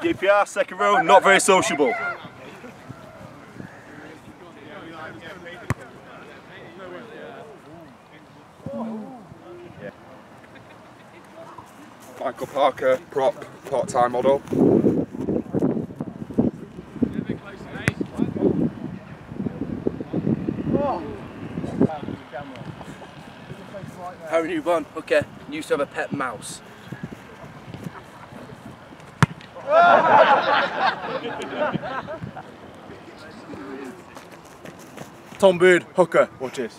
DPR, second row, not very sociable. Michael Parker, prop, part-time model. Harry Newborn, hooker, used to have a pet mouse. Tom Bird, hooker, watch this.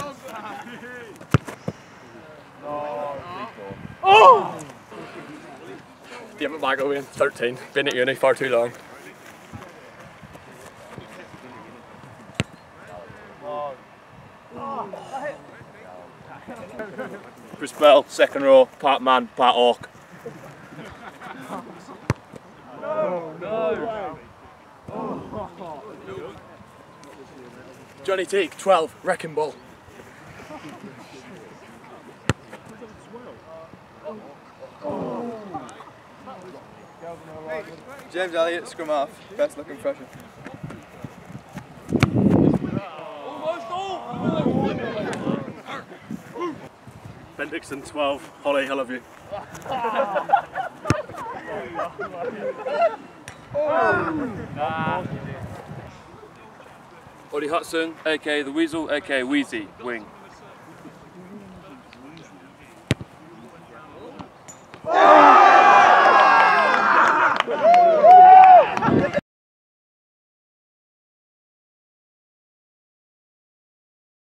Oh! David Michael, 13, been at uni far too long. Chris Bell, second row, part man, part orc. Johnny Teague, 12, wrecking ball. James Elliott, scrum half, best looking freshman. Ben Dixon, 12, Holly, I love you. Ollie Hudson, aka The Weasel, aka Wheezy, wing.